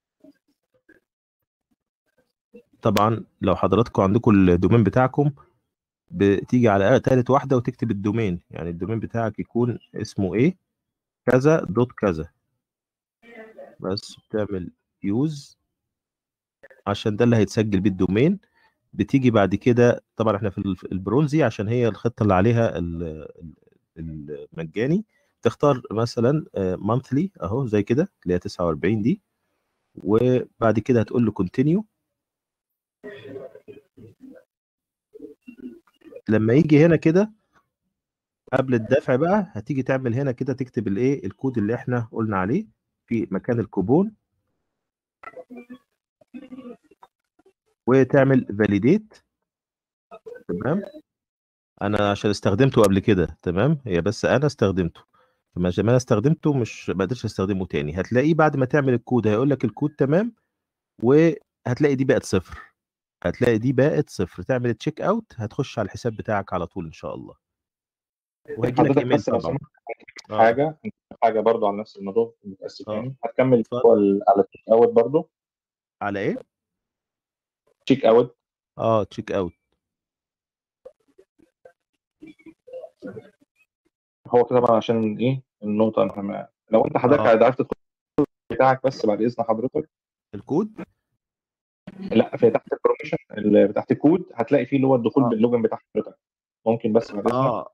طبعا لو حضراتكم عندكم الدومين بتاعكم بتيجي على تالت واحدة وتكتب الدومين، يعني الدومين بتاعك يكون اسمه ايه كذا دوت كذا، بس بتعمل يوز عشان ده اللي هيتسجل بيه الدومين. بتيجي بعد كده طبعا احنا في الف- البرونزي عشان هي الخطة اللي عليها ال- ال- المجاني، تختار مثلا مانثلي اهو زي كده اللي هي تسعة وأربعين دي، وبعد كده هتقول له كونتينيو. لما يجي هنا كده قبل الدفع بقى هتيجي تعمل هنا كده تكتب الايه الكود اللي احنا قلنا عليه في مكان الكوبون، وتعمل فاليديت. تمام، انا عشان استخدمته قبل كده تمام، هي بس انا استخدمته، فما عشان انا استخدمته مش ما قدرتش استخدمه تاني. هتلاقيه بعد ما تعمل الكود هيقول لك الكود تمام، وهتلاقي دي بقت صفر، هتلاقي دي بقت صفر. تعمل تشيك اوت هتخش على الحساب بتاعك على طول ان شاء الله، وهيجي لك حضرتك ايميل بس لو طبعا. سمحت اه حاجه حاجه برضو على نفس الموضوع، متاسف اه يعني هتكمل اتفضل. هو ال- على التشيك اوت برضو. على ايه؟ تشيك اوت اه تشيك اوت. هو كده طبعا عشان ايه النقطه المهمه، لو انت حضرتك اه عرفت تدخل بتاعك بس بعد اذن حضرتك. الكود. لا، في تحت البروميشن اللي تحت الكود هتلاقي فيه اللي هو الدخول اه باللوجن بتاع حضرتك. ممكن بس بعد اذنك. اه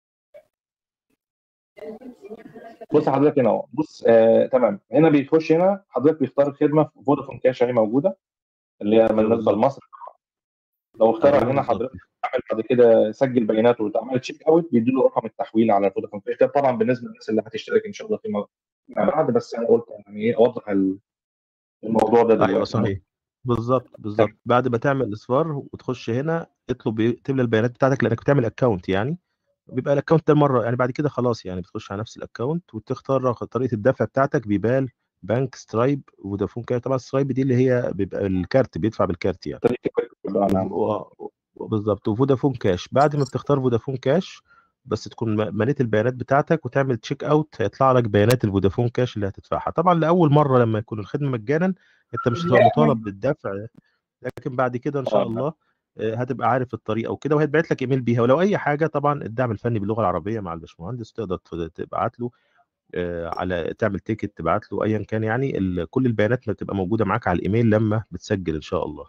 بص حضرتك هنا اهو، بص آه تمام، هنا بيخش هنا حضرتك بيختار الخدمه في فودافون كاش اهي موجوده اللي هي ايوه بالنسبه بالظبط. لمصر. لو اختارها ايوه هنا بالظبط. حضرتك عمل بعد كده سجل بياناته وتعمل تشيك اوت بيدي له رقم التحويل على فودافون كاش. ده طبعا بالنسبه للناس اللي هتشترك ان شاء الله فيما فيما بعد، بس انا قلت يعني ايه اوضح الموضوع ده ايوه دلوقتي. صحيح. بالظبط تمام. بالظبط، بعد ما تعمل اصفار وتخش هنا اطلب تملى البيانات بتاعتك لانك بتعمل اكونت، يعني بيبقى الاكونت ده مره، يعني بعد كده خلاص يعني بتخش على نفس الاكونت وتختار رق- طريقه الدفع بتاعتك، بيبال بنك سترايب فودافون كاش. طبعا سترايب دي اللي هي بيبقى الكارت بيدفع بالكارت يعني. طريقة البيع، وف- نعم. و- و- بالظبط، وفودافون كاش. بعد ما بتختار فودافون كاش بس تكون م- مليت البيانات بتاعتك وتعمل تشيك اوت، هيطلع لك بيانات الفودافون كاش اللي هتدفعها. طبعا لاول مره لما يكون الخدمه مجانا انت مش هتبقى مطالب بالدفع، لكن بعد كده ان شاء اه الله آه، هتبقى عارف الطريقه وكده، وهيتبعت لك ايميل بيها. ولو اي حاجه طبعا الدعم الفني باللغه العربيه مع الباشمهندس تقدر ت- تبعت له آه، على تعمل تيكت تبعت له ايا كان، يعني ال- كل البيانات بتبقى موجوده معاك على الايميل لما بتسجل ان شاء الله.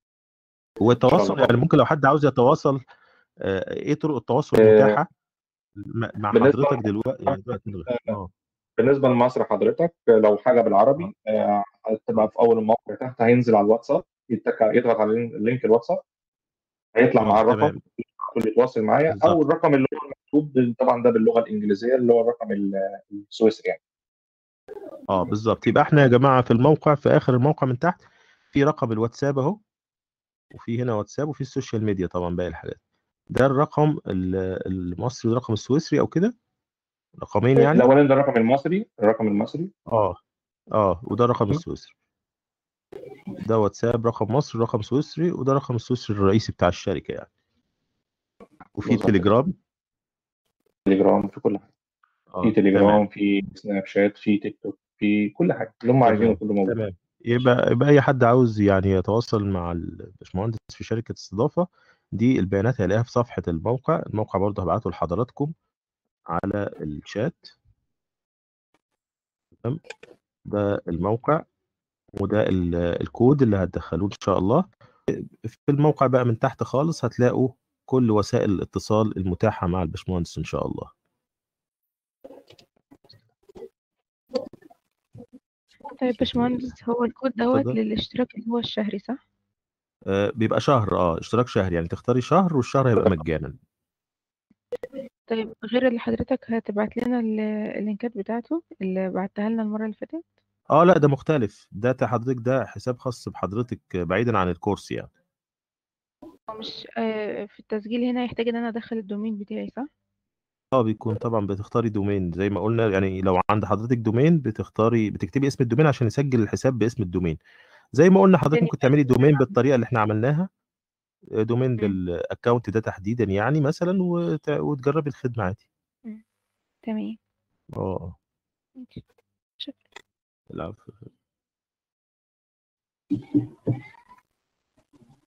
ان شاء الله والتواصل يعني طبعا. ممكن لو حد عاوز يتواصل آه، ايه طرق التواصل آه، المتاحه م- مع بالنسبه حضرتك دلوقتي يعني دلوقتي دلوقتي؟ اه بالنسبه لمصر حضرتك لو حاجه اه بالعربي آه، اه هتبقى في اول الموقع تحت هينزل على الواتساب، يتك يضغط على اللينك الواتساب هيطلع اه معاه الرقم تمام اللي يتواصل معايا، او بالظبط. الرقم اللي هو مكتوب طبعا ده باللغه الانجليزيه اللي هو الرقم ال- السويسري يعني. اه بالظبط، يبقى احنا يا جماعه في الموقع في اخر الموقع من تحت في رقم الواتساب اهو، وفي هنا واتساب وفي السوشيال ميديا طبعا باقي الحاجات. ده الرقم ال- المصري والرقم السويسري او كده، رقمين يعني. الاولاني ده الرقم المصري الرقم المصري اه اه وده الرقم السويسري. ده واتساب رقم مصري رقم سويسري، وده رقم السويسري الرئيسي بتاع الشركه يعني. وفي بالظبط كده. التليجرام. تليجرام في كل حاجه، في اه تمام. تليجرام في سناب شات في تيك توك في كل حاجه اللي هم عايزينه تمام كله موجود. تمام. يبقى يبقى اي حد عاوز يعني يتواصل مع الباشمهندس في شركه استضافه، دي البيانات هيلاقيها في صفحه الموقع. الموقع برضه هبعته لحضراتكم على الشات. تمام، ده الموقع وده ال- الكود اللي هتدخلوه ان شاء الله. في الموقع بقى من تحت خالص هتلاقوا كل وسائل الاتصال المتاحة مع الباشمهندس ان شاء الله. طيب باشمهندس، هو الكود دوت اتفضل. للاشتراك اللي هو الشهري صح؟ آه بيبقى شهر، اه اشتراك شهر، يعني تختاري شهر والشهر هيبقى مجانا. طيب غير اللي حضرتك هتبعت لنا ال- اللينكات بتاعته اللي بعتها لنا المرة اللي فاتت؟ اه لا ده مختلف، ده تا- حضرتك ده حساب خاص بحضرتك آه، بعيدا عن الكورس يعني. هو مش آه، في التسجيل هنا يحتاج ان انا ادخل الدومين بتاعي صح؟ اه بيكون طبعا بتختاري دومين زي ما قلنا، يعني لو عند حضرتك دومين بتختاري بتكتبي اسم الدومين عشان يسجل الحساب باسم الدومين. زي ما قلنا حضرتك تاني ممكن بقى. تعملي دومين بالطريقة اللي احنا عملناها، دومين مم. للاكونت ده تحديدا يعني مثلا، وت- وتجربي الخدمه عادي. مم. تمام. اه ماشي. شكرا. العفو.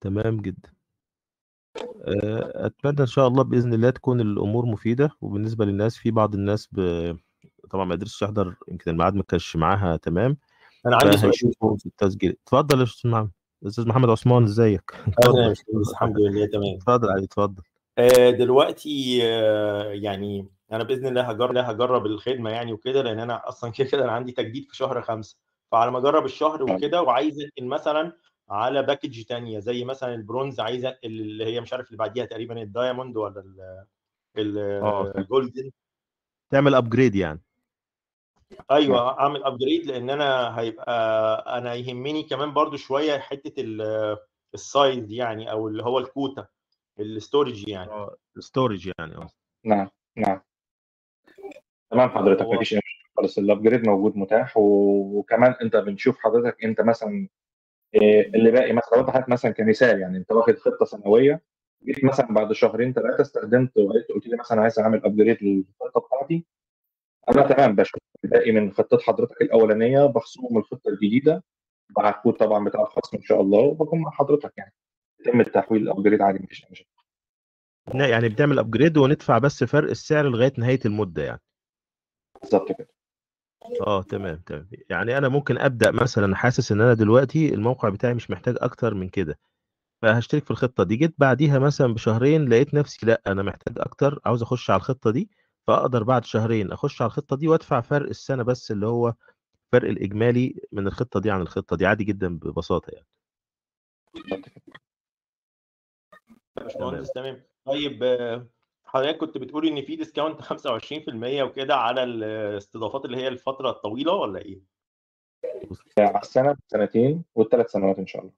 تمام جدا. آه، اتمنى ان شاء الله باذن الله تكون الامور مفيده. وبالنسبه للناس، في بعض الناس ب... طبعا ما قدرتش تحضر، يمكن الميعاد ما كانش معاها تمام، انا عندي سؤال. فهيشوفوا في التسجيل. اتفضل يا استاذ محمد. استاذ محمد عثمان، ازيك؟ اهلا يا اتفضل باشمهندس، الحمد لله تمام. اتفضل علي، اتفضل. آه، دلوقتي آه، يعني انا باذن الله هجرب هجرب الخدمه يعني وكده، لان انا اصلا كده كده انا عندي تجديد في شهر خمسة. فعلى ما اجرب الشهر وكده، وعايز انقل مثلا على باكج تانية زي مثلا البرونز، عايز انقل اللي هي مش عارف اللي بعديها تقريبا الدايموند ولا ال- ال- اه الجولدن. تعمل ابجريد يعني. ايوه اعمل ابجريد، لان انا هيبقى انا يهمني كمان برضو شويه حته ال- السايز يعني، او اللي هو الكوتا الستورج يعني. اه ستورج يعني. اه نعم نعم تمام حضرتك، هو مفيش أي مشكلة خالص. الابجريد موجود متاح، و- وكمان انت بنشوف حضرتك انت مثلا إيه اللي باقي. مثلا لو انت حضرتك مثلا كمثال، يعني انت واخد خطه سنويه، جيت مثلا بعد شهرين ثلاثه استخدمت وقلت قلت لي مثلا عايز اعمل ابجريد للخطه بتاعتي، انا تمام بشوف الباقي من خطه حضرتك الاولانيه بخصمه من الخطه الجديده مع الكود طبعا بتاع الخصم ان شاء الله، وبكون مع حضرتك يعني يتم التحويل الابجريد عادي، مفيش أي مشكله. لا، يعني بتعمل ابجريد وندفع بس فرق السعر لغايه نهايه المده يعني. بالظبط كده. اه تمام تمام. يعني انا ممكن ابدا مثلا حاسس ان انا دلوقتي الموقع بتاعي مش محتاج اكتر من كده، فهشترك في الخطه دي. جيت بعديها مثلا بشهرين لقيت نفسي لا انا محتاج اكتر، عاوز اخش على الخطه دي، فاقدر بعد شهرين اخش على الخطه دي وادفع فرق السنه بس، اللي هو فرق الاجمالي من الخطه دي عن الخطه دي، عادي جدا ببساطه يعني. بالظبط كده. يا تمام. باشمهندس تمام. طيب آه، حضرتك كنت بتقولي ان في ديسكاونت خمسة وعشرين في المية وكده على الاستضافات اللي هي الفتره الطويله ولا ايه؟ على السنه سنتين والثلاث سنوات ان شاء الله.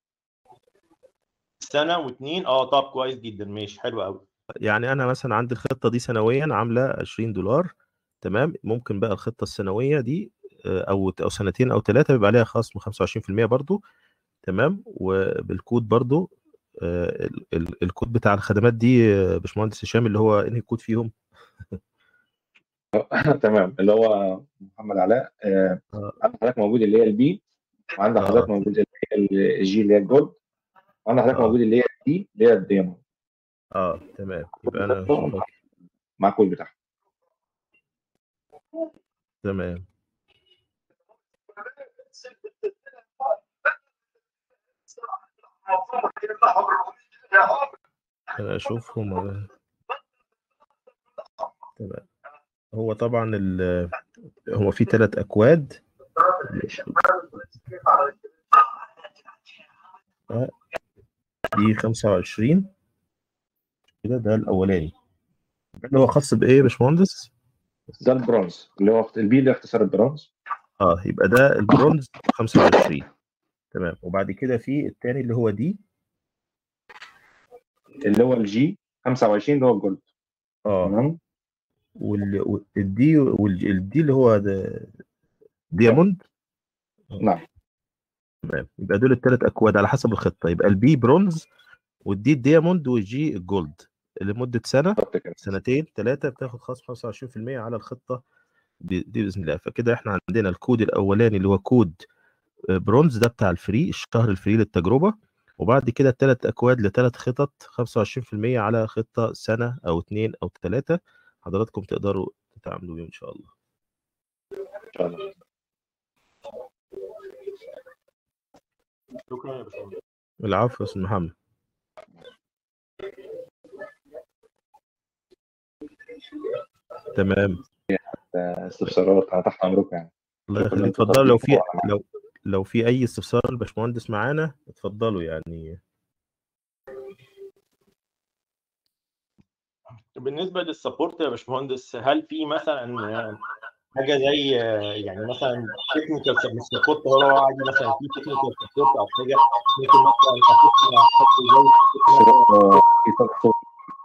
سنه واثنين، اه طب كويس جدا، ماشي حلو قوي. يعني انا مثلا عندي الخطه دي سنويا عامله عشرين دولار، تمام. ممكن بقى الخطه السنويه دي آه، او او سنتين او ثلاثه بيبقى عليها خصم خمسة وعشرين في المية برضو، تمام. وبالكود برضو آه، ال- ال- الكود بتاع الخدمات دي آه، باشمهندس هشام، اللي هو انهي كود فيهم؟ تمام، اللي هو محمد علاء. آه، اه عند حضرتك موجود اللي هي البي، وعند حضرتك اه موجود اللي هي الجي اللي هي الجولد، وعند حضرتك اه موجود اللي هي الدي اللي هي الديموند. اه تمام. يبقى انا فاكر. مع الكود بتاعها. تمام. انا اشوفهم. آه، تمام. هو طبعا ال... هو في ثلاث اكواد. آه، دي خمسة وعشرين كده، ده الاولاني. ده اللي هو خاص بايه يا باشمهندس؟ ده البرونز، اللي هو البي اللي اختصار البرونز. اه يبقى ده البرونز خمسة وعشرين، تمام. وبعد كده في الثاني اللي هو دي. اللي هو الجي خمسة وعشرين اللي هو الجولد. اه تمام. والدي والدي اللي هو ده دياموند. آه، نعم. تمام. يبقى دول الثلاث اكواد على حسب الخطه. يبقى البي برونز، والدي الدياموند، والجي الجولد، لمده سنه، بالظبط كده. سنتين، ثلاثه، بتاخد خصم خمسة وعشرين في المية على الخطه دي, دي باذن الله. فكده احنا عندنا الكود الاولاني اللي هو كود آه، برونز، ده بتاع الفري، الشهر الفري للتجربه. وبعد كده الثلاث اكواد لثلاث خطط خمسة وعشرين في المية على خطه سنه او اثنين او ثلاثه، حضراتكم تقدروا تتعاملوا بيهم ان شاء الله. ان شاء الله. شكرا يا باشمهندس. العفو يا استاذ محمد. تمام. آه، استفسارات انا تحت امركم يعني. الله شكرا يخليك. لكم اتفضلوا، لو تقديمكم في على معانا. لو لو في اي استفسار الباشمهندس معانا اتفضلوا يعني. بالنسبه للسبورت يا باشمهندس، هل في مثلا حاجه زي يعني مثلا تكنيكال سبورت، هو عادي مثلا في تكنيكال سبورت او حاجه ممكن مثلا اخش مع حد زي آه، في صوت.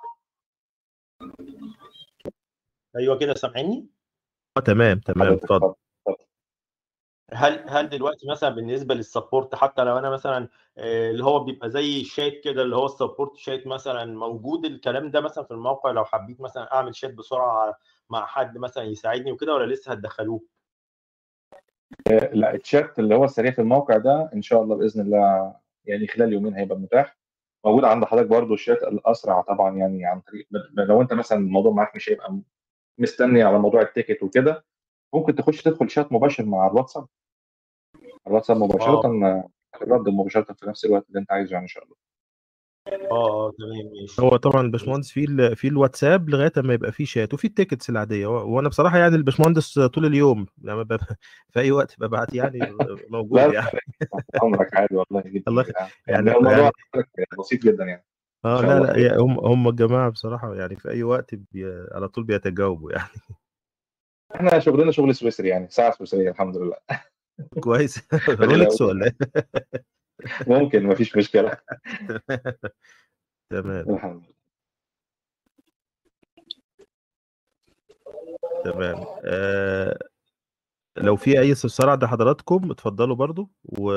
ايوه كده سامعني؟ اه تمام تمام. حضرتك اتفضل. اتفضل اتفضل. هل هل دلوقتي مثلا بالنسبه للسبورت، حتى لو انا مثلا آه، اللي هو بيبقى زي شات كده، اللي هو السبورت شات مثلا، موجود الكلام ده مثلا في الموقع لو حبيت مثلا اعمل شات بسرعه مع حد مثلا يساعدني وكده، ولا لسه هتدخلوه؟ لا، الشات اللي هو السريع في الموقع ده ان شاء الله باذن الله يعني خلال يومين هيبقى متاح. موجود عند حضرتك برضو الشات الاسرع طبعا، يعني عن طريق لو انت مثلا الموضوع معاك مش هيبقى مستني على موضوع التيكت وكده، ممكن تخش تدخل شات مباشر مع الواتساب، الواتساب مباشره، اه الرد مباشره في نفس الوقت اللي انت عايزه يعني ان شاء الله. اه اه تمام ماشي. هو طبعا الباشمهندس في ال- في الواتساب لغايه ما يبقى في شات وفي التيكتس العاديه، و- وانا بصراحه يعني الباشمهندس طول اليوم لما ببقى في اي وقت ببعت يعني لا موجود لا يعني. تحت امرك عادي والله جدا الله يا يخ- جدعان، يعني يعني الموضوع يعني بسيط جدا يعني ان اه شاء لا الله لا خير. يا هم هم الجماعه بصراحه يعني في اي وقت بي على طول بيتجاوبوا يعني. احنا شغلنا شغل سويسري يعني، ساعه سويسريه الحمد لله. كويس. ما رولكس تقلقوش ولا يعني. ايه؟ ممكن مفيش مشكله. تمام الحمد لله. تمام. آه لو في اي استفسار عند حضراتكم اتفضلوا برضو، و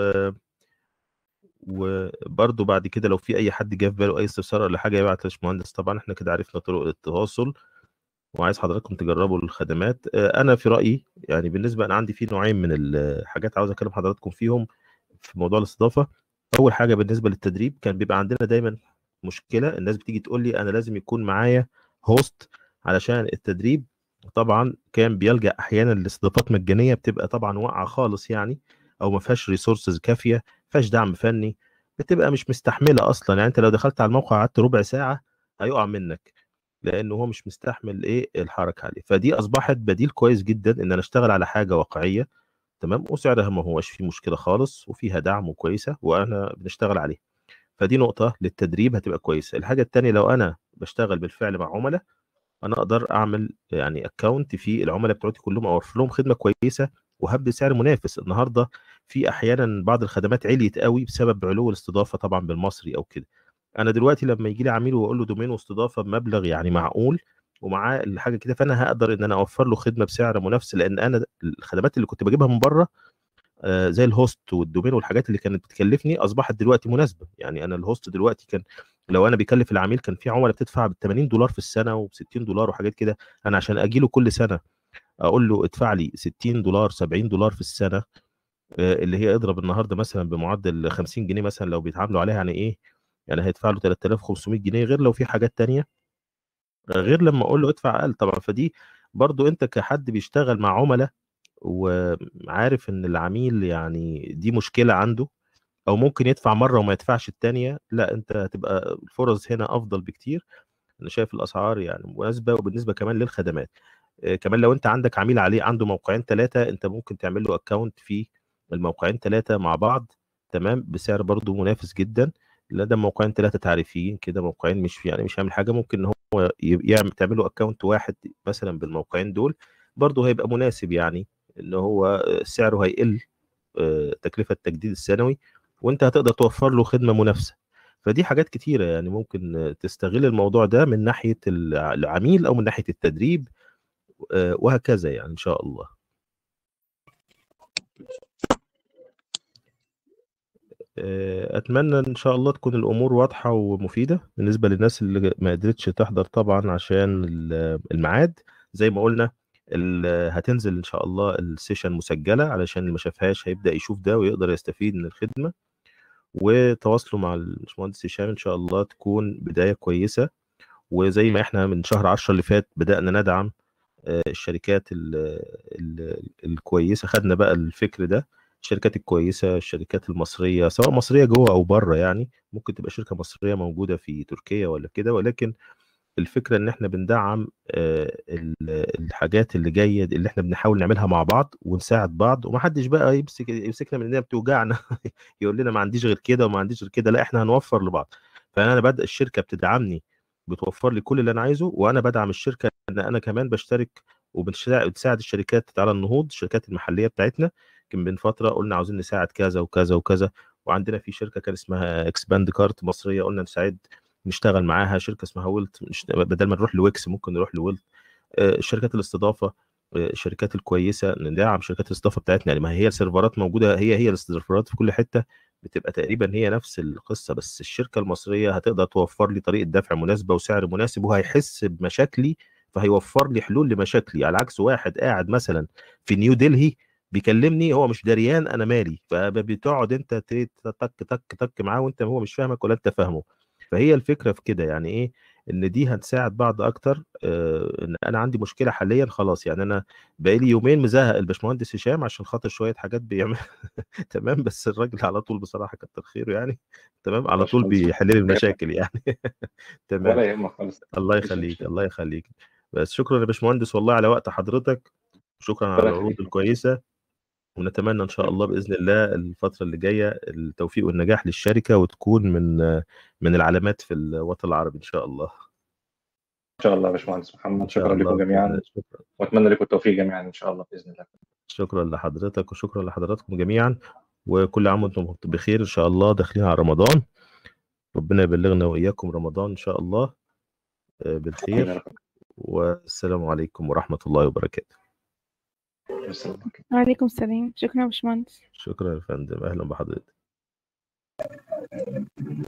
وبرضو بعد كده لو في اي حد جه في باله اي استفسار ولا حاجه يبعت للباشمهندس. طبعا احنا كده عرفنا طرق التواصل، وعايز حضراتكم تجربوا الخدمات. آه، انا في رايي يعني بالنسبه انا عندي في نوعين من الحاجات عاوز اكلم حضراتكم فيهم في موضوع الاستضافه. اول حاجه بالنسبه للتدريب، كان بيبقى عندنا دايما مشكله، الناس بتيجي تقول لي انا لازم يكون معايا هوست علشان التدريب. طبعا كان بيلجأ احيانا لاستضافات مجانيه بتبقى طبعا واقعه خالص يعني، او ما فيهاش ريسورسز كافيه، ما فيهاش دعم فني، بتبقى مش مستحمله اصلا. يعني انت لو دخلت على الموقع قعدت ربع ساعه هيقع منك، لانه هو مش مستحمل ايه الحركه عليه. فدي اصبحت بديل كويس جدا ان انا اشتغل على حاجه واقعيه تمام، وسعرها ما هوش فيه مشكله خالص، وفيها دعم وكويسه وانا بنشتغل عليه. فدي نقطه للتدريب هتبقى كويسه. الحاجه الثانيه، لو انا بشتغل بالفعل مع عملاء، انا اقدر اعمل يعني اكونت في العملاء بتوعتي كلهم، اوفر لهم خدمه كويسه وهبدي سعر منافس. النهارده في احيانا بعض الخدمات عليت قوي بسبب علو الاستضافه طبعا بالمصري او كده. انا دلوقتي لما يجي لي عميل واقول له دومين واستضافه بمبلغ يعني معقول ومعاه الحاجه كده، فانا هقدر ان انا اوفر له خدمه بسعر منافس، لان انا الخدمات اللي كنت بجيبها من بره آه، زي الهوست والدومين والحاجات اللي كانت بتكلفني اصبحت دلوقتي مناسبه. يعني انا الهوست دلوقتي كان لو انا بيكلف العميل، كان في عملاء بتدفع ب ثمانين دولار في السنه وب ستين دولار وحاجات كده. انا عشان اجي له كل سنه اقول له ادفع لي ستين دولار سبعين دولار في السنه، آه، اللي هي اضرب النهارده مثلا بمعدل خمسين جنيه مثلا لو بيتعاملوا عليها، يعني ايه؟ يعني هيدفع له ثلاثة آلاف وخمسمائة جنيه، غير لو في حاجات تانية، غير لما اقول له ادفع اقل طبعا. فدي برضو انت كحد بيشتغل مع عملاء وعارف ان العميل يعني دي مشكلة عنده، او ممكن يدفع مرة وما يدفعش التانية، لا انت هتبقى الفرص هنا افضل بكتير. انا شايف الاسعار يعني مناسبة، وبالنسبة كمان للخدمات. آه، كمان لو انت عندك عميل عليه عنده موقعين ثلاثة، انت ممكن تعمل له اكونت في الموقعين ثلاثة مع بعض تمام، بسعر برضو منافس جدا. لا ده موقعين ثلاثة تعريفيين كده، موقعين مش يعني مش هيعمل حاجة، ممكن ان هو ي- يعمل تعمل له اكونت واحد مثلا بالموقعين دول، برضو هيبقى مناسب يعني، ان هو سعره هيقل، آه، تكلفة التجديد السنوي، وانت هتقدر توفر له خدمة منافسة. فدي حاجات كتيرة يعني ممكن آه، تستغل الموضوع ده من ناحية الع- العميل او من ناحية التدريب، آه، وهكذا يعني ان شاء الله. آه، اتمنى ان شاء الله تكون الامور واضحة ومفيدة بالنسبة للناس اللي ما قدرتش تحضر طبعا عشان ال- الميعاد. زي ما قلنا ال- هتنزل ان شاء الله السيشن مسجلة، علشان اللي ما شافهاش هيبدأ يشوف ده ويقدر يستفيد من الخدمة. وتواصلوا مع الباشمهندس هشام ان شاء الله تكون بداية كويسة. وزي ما احنا من شهر عشرة اللي فات بدأنا ندعم آه، الشركات ال ال الكويسة، خدنا بقى الفكر ده. الشركات الكويسة، الشركات المصرية سواء مصرية جوه أو بره، يعني ممكن تبقى شركة مصرية موجودة في تركيا ولا كده، ولكن الفكرة إن إحنا بندعم آه، ال- الحاجات اللي جاية اللي إحنا بنحاول نعملها مع بعض ونساعد بعض، ومحدش بقى يمسك يمسكنا من إيدينا بتوجعنا يقول لنا ما عنديش غير كده وما عنديش غير كده، لا إحنا هنوفر لبعض. فأنا بدأ الشركة بتدعمني، بتوفر لي كل اللي أنا عايزه، وأنا بدعم الشركة إن أنا كمان بشترك وبنساعد الشركات على النهوض، الشركات المحلية بتاعتنا. يمكن من فترة قلنا عاوزين نساعد كذا وكذا وكذا، وعندنا في شركة كان اسمها اكسباند كارت مصرية قلنا نساعد نشتغل معاها. شركه اسمها ويلت، نشت- بدل ما نروح لويكس ممكن نروح لويلت. آه، شركات الاستضافه، آه، الشركات الكويسه ندعم شركات الاستضافه بتاعتنا، يعني ما هي السيرفرات موجوده، هي هي السيرفرات في كل حته بتبقى تقريبا هي نفس القصه، بس الشركه المصريه هتقدر توفر لي طريقه دفع مناسبه وسعر مناسب، وهيحس بمشاكلي فهيوفر لي حلول لمشاكلي، على عكس واحد قاعد مثلا في نيو دلهي بيكلمني هو مش دريان انا مالي، فبتقعد انت ت- تك تك تك معاه وانت هو مش فاهمك ولا انت فاهمه. فهي الفكره في كده يعني ايه، ان دي هتساعد بعض اكتر. آه، ان انا عندي مشكله حاليا خلاص، يعني انا بقالي يومين مزهق الباشمهندس هشام عشان خاطر شويه حاجات بيعمل تمام، بس الراجل على طول بصراحه كتر خيره يعني، تمام، على طول باشمهندس بيحل لي المشاكل يعني تمام. ولا يهمك خالص، الله مفيش يخليك، مشكله. الله يخليك. بس شكرا يا باشمهندس والله على وقت حضرتك، وشكرا على ربنا العروض يخليك. الكويسه. ونتمنى ان شاء الله باذن الله الفتره اللي جايه التوفيق والنجاح للشركه، وتكون من من العلامات في الوطن العربي ان شاء الله. ان شاء الله يا باشمهندس ان محمد، شاء شكرا لكم الله بإذن الله. جميعا، شكرا واتمنى لكم التوفيق جميعا ان شاء الله باذن الله. شكرا لحضرتك، وشكرا لحضراتكم جميعا، وكل عام وانتم بخير ان شاء الله، داخلين على رمضان، ربنا يبلغنا واياكم رمضان ان شاء الله آه، آمين يا بالخير. رب. والسلام عليكم ورحمه الله وبركاته. السلام عليكم. وعليكم السلام، شكرا يا باشمهندس. شكرا يا فندم، اهلا بحضرتك.